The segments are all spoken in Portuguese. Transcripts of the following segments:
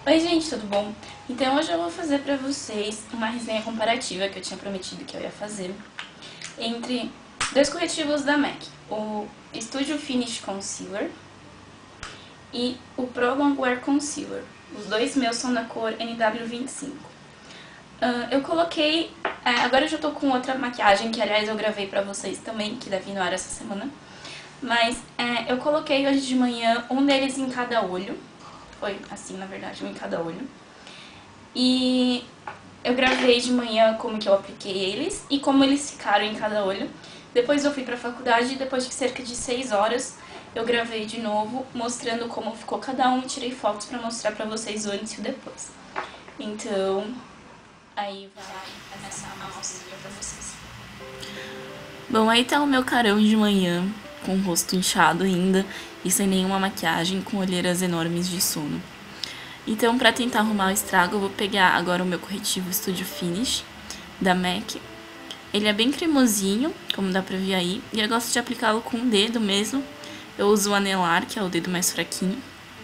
Oi gente, tudo bom? Então hoje eu vou fazer pra vocês uma resenha comparativa que eu tinha prometido que eu ia fazer entre dois corretivos da MAC, o Studio Finish Concealer e o Pro Longwear Concealer. Os dois meus são da cor NW25. Eu coloquei... agora eu já tô com outra maquiagem, que aliás eu gravei pra vocês também, que deve ir no ar essa semana. Mas eu coloquei hoje de manhã um deles em cada olho. Foi assim, na verdade, um em cada olho. E eu gravei de manhã como que eu apliquei eles e como eles ficaram em cada olho. Depois eu fui pra faculdade e depois de cerca de 6 horas eu gravei de novo, mostrando como ficou cada um e tirei fotos pra mostrar pra vocês o antes e o depois. Então, aí vai começar a amostra pra vocês. Bom, aí tá o meu carão de manhã, com o rosto inchado ainda e sem nenhuma maquiagem, com olheiras enormes de sono. Então, pra tentar arrumar o estrago, eu vou pegar agora o meu corretivo Studio Finish, da MAC. Ele é bem cremosinho, como dá pra ver aí, e eu gosto de aplicá-lo com o dedo mesmo. Eu uso o anelar, que é o dedo mais fraquinho.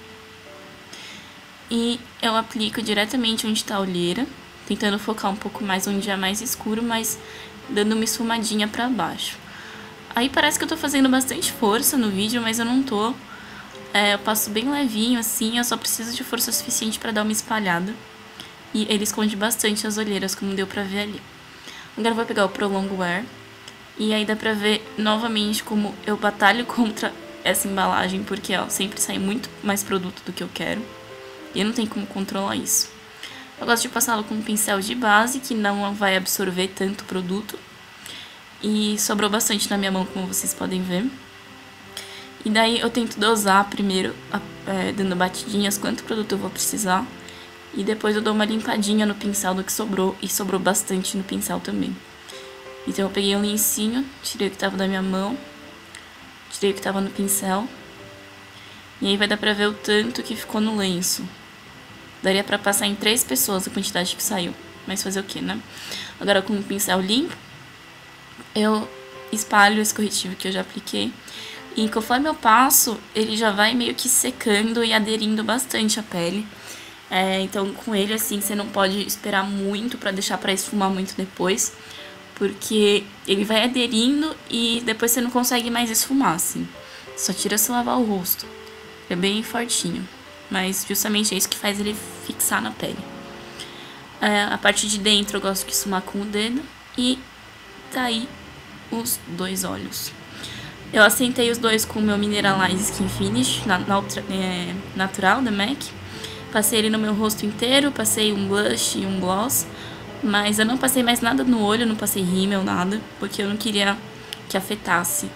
E eu aplico diretamente onde tá a olheira, tentando focar um pouco mais onde é mais escuro, mas dando uma esfumadinha pra baixo. Aí parece que eu tô fazendo bastante força no vídeo, mas eu não tô. Eu passo bem levinho assim, eu só preciso de força suficiente pra dar uma espalhada. E ele esconde bastante as olheiras, como deu pra ver ali. Agora eu vou pegar o Pro Longwear. E aí dá pra ver novamente como eu batalho contra essa embalagem, porque ó, sempre sai muito mais produto do que eu quero. E eu não tenho como controlar isso. Eu gosto de passá-lo com um pincel de base, que não vai absorver tanto produto. E sobrou bastante na minha mão, como vocês podem ver. E daí eu tento dosar primeiro, dando batidinhas, quanto produto eu vou precisar. E depois eu dou uma limpadinha no pincel do que sobrou, e sobrou bastante no pincel também. Então eu peguei um lencinho, tirei o que tava da minha mão, tirei o que tava no pincel. E aí vai dar pra ver o tanto que ficou no lenço. Daria pra passar em 3 pessoas a quantidade que saiu. Mas fazer o que, né? Agora com o pincel limpo, eu espalho esse corretivo que eu já apliquei. E conforme eu passo, ele já vai meio que secando e aderindo bastante à pele. Então com ele assim, você não pode esperar muito pra deixar pra esfumar muito depois. Porque ele vai aderindo e depois você não consegue mais esfumar, assim. Só tira se lavar o rosto. É bem fortinho. Mas justamente é isso que faz ele fixar na pele. A parte de dentro eu gosto de esfumar com o dedo. E tá aí os dois olhos. Eu assentei os dois com o meu Mineralize Skin Finish natural da MAC. Passei ele no meu rosto inteiro, passei um blush e um gloss. Mas eu não passei mais nada no olho, não passei rímel, nada. Porque eu não queria que afetasse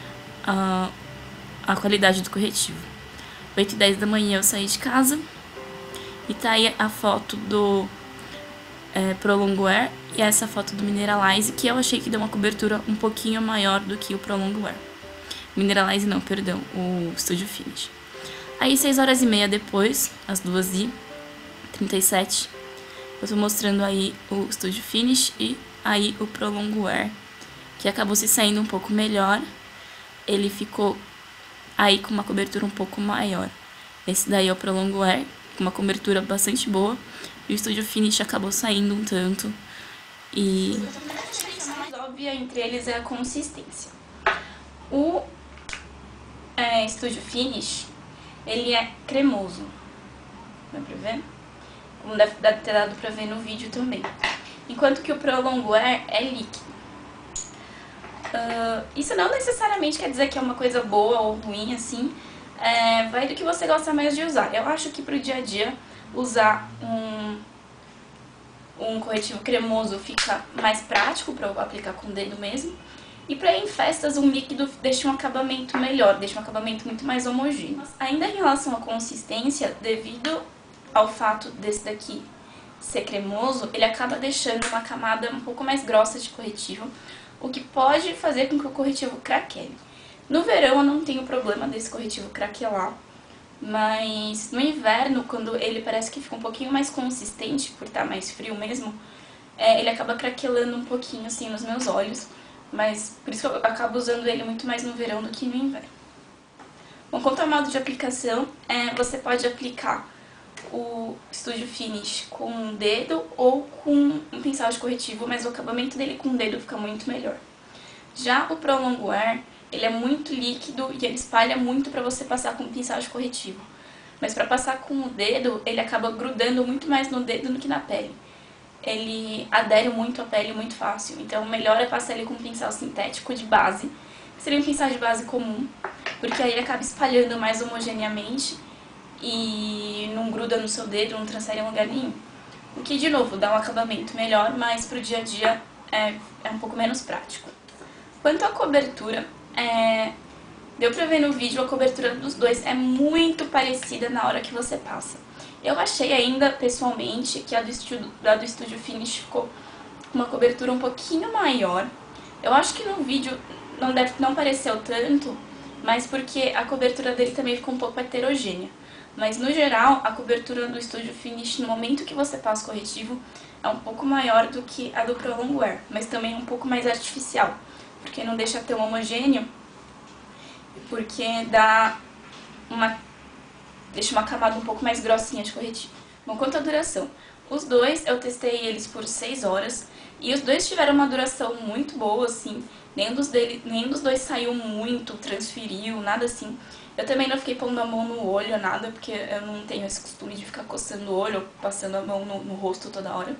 a qualidade do corretivo. 8h10 da manhã eu saí de casa. E tá aí a foto do Pro Longwear e essa foto do Mineralize, que eu achei que deu uma cobertura um pouquinho maior do que o Pro Longwear. Mineralize não, perdão, o Studio Finish. Aí 6h30 depois, às 2h37, eu tô mostrando aí o Studio Finish e aí o Pro Longwear, que acabou se saindo um pouco melhor. Ele ficou aí com uma cobertura um pouco maior. Esse daí é o Pro Longwear, com uma cobertura bastante boa. E o Studio Finish acabou saindo um tanto. E A diferença mais óbvia entre eles é a consistência. O Studio Finish, ele é cremoso. Dá pra ver? Como deve ter dado pra ver no vídeo também. Enquanto que o Pro Longwear é líquido. Isso não necessariamente quer dizer que é uma coisa boa ou ruim, assim. Vai do que você gosta mais de usar. Eu acho que pro dia a dia usar um corretivo cremoso fica mais prático pra eu aplicar com o dedo mesmo. E pra ir em festas, um líquido deixa um acabamento melhor, deixa um acabamento muito mais homogêneo. Ainda em relação à consistência, devido ao fato desse daqui ser cremoso, ele acaba deixando uma camada um pouco mais grossa de corretivo, o que pode fazer com que o corretivo craquele. No verão eu não tenho problema desse corretivo craquelar, mas no inverno, quando ele parece que fica um pouquinho mais consistente, por estar mais frio mesmo, ele acaba craquelando um pouquinho assim nos meus olhos. Mas por isso que eu acabo usando ele muito mais no verão do que no inverno. Bom, quanto ao modo de aplicação, você pode aplicar o Studio Finish com um dedo ou com um pincel de corretivo, mas o acabamento dele com o dedo fica muito melhor. Já o Pro Longwear, ele é muito líquido e ele espalha muito para você passar com o pincel de corretivo. Mas para passar com o dedo, ele acaba grudando muito mais no dedo do que na pele. Ele adere muito à pele muito fácil, então o melhor é passar ele com um pincel sintético de base, que seria um pincel de base comum, porque aí ele acaba espalhando mais homogeneamente e não gruda no seu dedo, não transfere em lugar nenhum. O que, de novo, dá um acabamento melhor, mas pro dia a dia é um pouco menos prático. Quanto à cobertura, deu pra ver no vídeo, a cobertura dos dois é muito parecida na hora que você passa. Eu achei ainda, pessoalmente, que a do Studio Finish ficou com uma cobertura um pouquinho maior. Eu acho que no vídeo não pareceu tanto, mas porque a cobertura dele também ficou um pouco heterogênea. Mas, no geral, a cobertura do Studio Finish, no momento que você passa o corretivo, é um pouco maior do que a do Pro Longwear, mas também um pouco mais artificial, porque não deixa tão homogêneo, porque deixa uma camada um pouco mais grossinha de corretivo. Bom, quanto à duração, os dois, eu testei eles por 6 horas, e os dois tiveram uma duração muito boa, assim, nenhum dos dois saiu muito, transferiu, nada assim. Eu também não fiquei pondo a mão no olho, nada, porque eu não tenho esse costume de ficar coçando o olho ou passando a mão no rosto toda hora.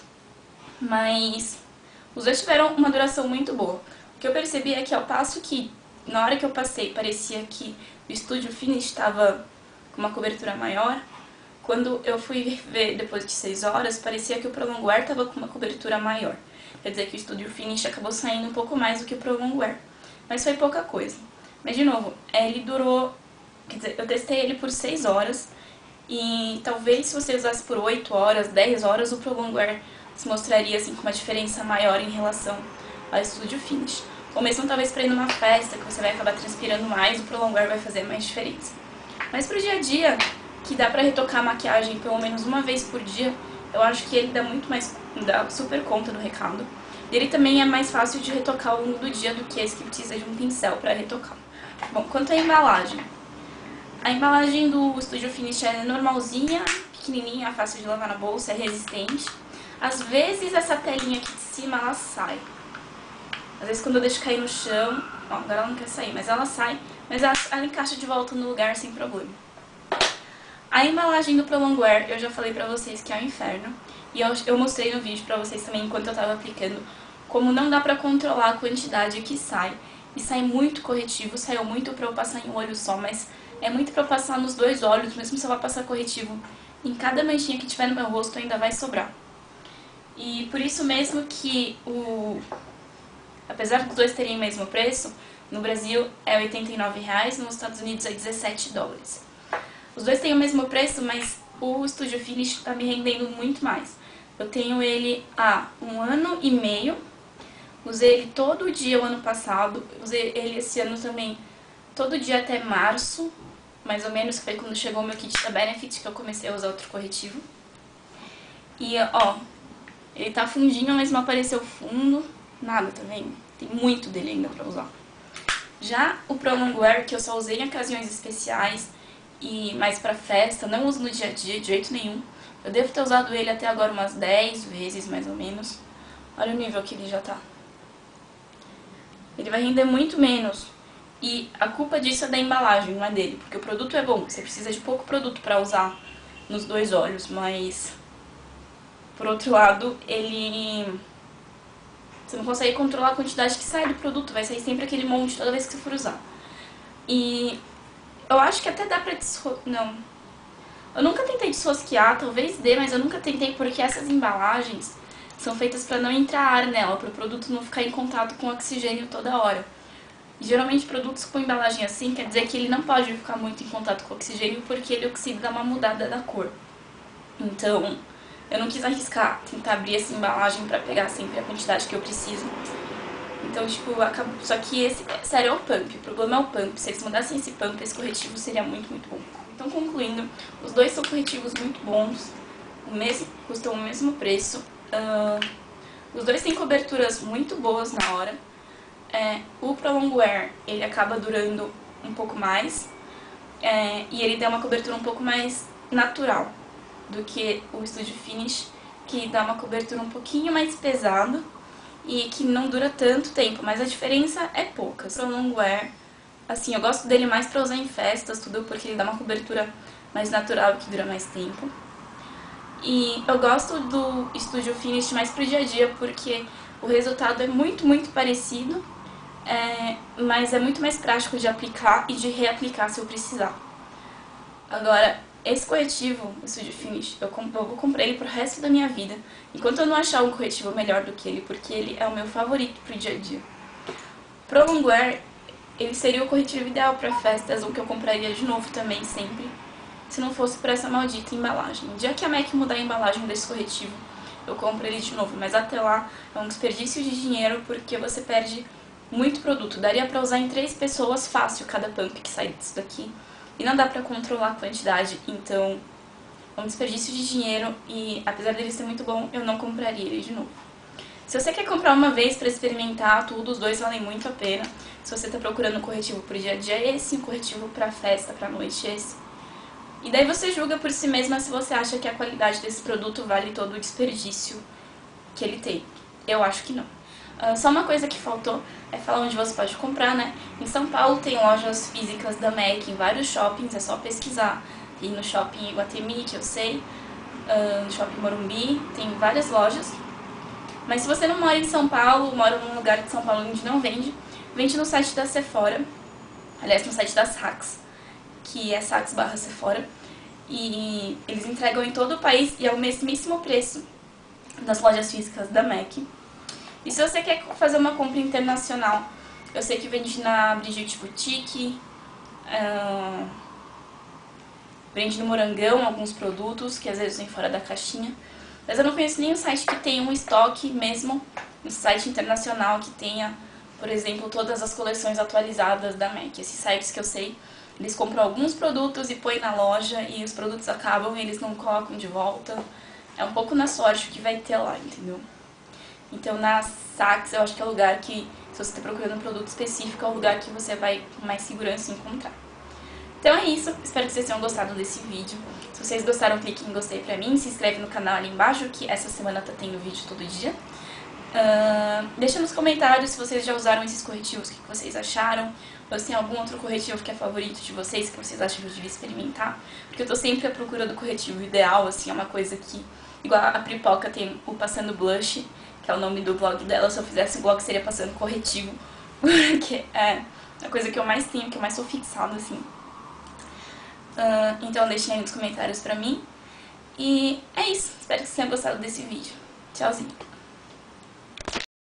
Mas os dois tiveram uma duração muito boa. O que eu percebi é que ao passo que, na hora que eu passei, parecia que o Studio Finish estava com uma cobertura maior, quando eu fui ver depois de 6 horas, parecia que o Pro Longwear estava com uma cobertura maior. Quer dizer que o Studio Finish acabou saindo um pouco mais do que o Pro Longwear. Mas foi pouca coisa. Mas, de novo, ele durou... Quer dizer, eu testei ele por 6 horas. E talvez se você usasse por 8 horas, 10 horas, o Pro Longwear se mostraria assim, com uma diferença maior em relação ao Studio Finish. Ou mesmo talvez para ir numa festa, que você vai acabar transpirando mais, o Pro Longwear vai fazer mais diferença. Mas pro dia a dia, que dá pra retocar a maquiagem pelo menos uma vez por dia, eu acho que ele dá super conta do recado. E ele também é mais fácil de retocar ao longo do dia do que esse que precisa de um pincel pra retocar. Bom, quanto à embalagem. A embalagem do Studio Finish é normalzinha, pequenininha, fácil de levar na bolsa, é resistente. Às vezes essa telinha aqui de cima, ela sai. Às vezes quando eu deixo cair no chão, ó, agora ela não quer sair, mas ela sai, mas ela encaixa de volta no lugar sem problema. A embalagem do Pro Longwear, eu já falei pra vocês que é um inferno. E eu mostrei no vídeo pra vocês também, enquanto eu tava aplicando, como não dá pra controlar a quantidade que sai. E sai muito corretivo, saiu muito pra eu passar em um olho só, mas é muito pra eu passar nos 2 olhos, mesmo se eu vou passar corretivo em cada manchinha que tiver no meu rosto ainda vai sobrar. E por isso mesmo que apesar dos dois terem o mesmo preço, no Brasil é R$ 89,00, nos Estados Unidos é $17. Os dois têm o mesmo preço, mas o Studio Finish tá me rendendo muito mais. Eu tenho ele há 1 ano e meio, usei ele todo dia o ano passado, usei ele esse ano também todo dia até março, mais ou menos, que foi quando chegou o meu kit da Benefit, que eu comecei a usar outro corretivo. E, ó, ele tá fundinho, mas não apareceu fundo, nada, tá vendo? Tem muito dele ainda pra usar. Já o Pro Longwear, que eu só usei em ocasiões especiais e mais pra festa, não uso no dia a dia de jeito nenhum. Eu devo ter usado ele até agora umas 10 vezes, mais ou menos. Olha o nível que ele já tá. Ele vai render muito menos. E a culpa disso é da embalagem, não é dele. Porque o produto é bom, você precisa de pouco produto pra usar nos 2 olhos, mas... Por outro lado, você não consegue controlar a quantidade que sai do produto, vai sair sempre aquele monte toda vez que você for usar. E eu acho que até dá pra não. Eu nunca tentei desrosquear, talvez dê, mas eu nunca tentei porque essas embalagens são feitas pra não entrar ar nela, para o produto não ficar em contato com oxigênio toda hora. E geralmente produtos com embalagem assim quer dizer que ele não pode ficar muito em contato com oxigênio porque ele oxida e dá uma mudada da cor. Então, eu não quis arriscar, tentar abrir essa embalagem pra pegar sempre a quantidade que eu preciso. Então, tipo, só que sério, é o pump. O problema é o pump. Se eles mudassem esse pump, esse corretivo seria muito, muito bom. Então, concluindo, os dois são corretivos muito bons. Custam o mesmo preço. Os dois têm coberturas muito boas na hora. O Pro Longwear, ele acaba durando um pouco mais. E ele dá uma cobertura um pouco mais natural. do que o Studio Finish, que dá uma cobertura um pouquinho mais pesada e que não dura tanto tempo, mas a diferença é pouca. Pro longwear, assim, eu gosto dele mais pra usar em festas, tudo, porque ele dá uma cobertura mais natural que dura mais tempo. E eu gosto do Studio Finish mais pro dia a dia, porque o resultado é muito parecido, mas é muito mais prático de aplicar e de reaplicar se eu precisar. Agora, esse corretivo, o Studio Finish, eu vou comprar ele pro resto da minha vida, enquanto eu não achar um corretivo melhor do que ele, porque ele é o meu favorito pro dia a dia. Pro longwear, ele seria o corretivo ideal para festas, o que eu compraria de novo também sempre, se não fosse por essa maldita embalagem. No dia que a MAC mudar a embalagem desse corretivo, eu compro ele de novo, mas até lá é um desperdício de dinheiro porque você perde muito produto. Daria pra usar em 3 pessoas fácil cada pump que sai disso daqui, e não dá pra controlar a quantidade, então é um desperdício de dinheiro e apesar dele ser muito bom, eu não compraria ele de novo. Se você quer comprar uma vez pra experimentar tudo, os dois valem muito a pena. Se você tá procurando um corretivo pro dia a dia, esse, um corretivo pra festa, pra noite, esse. E daí você julga por si mesma se você acha que a qualidade desse produto vale todo o desperdício que ele tem. Eu acho que não. Só uma coisa que faltou é falar onde você pode comprar, né? Em São Paulo tem lojas físicas da MAC em vários shoppings, é só pesquisar. Tem no shopping Iguatemi, que eu sei, no shopping Morumbi, tem várias lojas. Mas se você não mora em São Paulo, mora num lugar de São Paulo onde não vende, vende no site da Sephora, aliás, no site da Saks, que é Saks/Sephora, e eles entregam em todo o país e é o mesmíssimo preço das lojas físicas da MAC. E se você quer fazer uma compra internacional, eu sei que vende na Brigitte Boutique, vende no Morangão alguns produtos, que às vezes vem fora da caixinha, mas eu não conheço nenhum site que tenha um estoque mesmo, um site internacional que tenha, por exemplo, todas as coleções atualizadas da MAC. Esses sites que eu sei, eles compram alguns produtos e põem na loja e os produtos acabam e eles não colocam de volta. É um pouco na sorte o que vai ter lá, entendeu? Então na Saks eu acho que é o lugar que, se você está procurando um produto específico, é o lugar que você vai com mais segurança encontrar. Então é isso, espero que vocês tenham gostado desse vídeo. Se vocês gostaram, clique em gostei pra mim, se inscreve no canal ali embaixo, que essa semana tá tendo vídeo todo dia. Deixa nos comentários se vocês já usaram esses corretivos, o que vocês acharam, ou se tem algum outro corretivo que é favorito de vocês, que vocês acham que eu devia experimentar. Porque eu tô sempre à procura do corretivo ideal, assim, é uma coisa que, igual a Pripoca tem o Passando Blush, que é o nome do blog dela, se eu fizesse o blog seria Passando Corretivo, porque é a coisa que eu mais tenho, que eu mais sou fixada, assim. Então deixem aí nos comentários pra mim. E é isso, espero que vocês tenham gostado desse vídeo. Tchauzinho!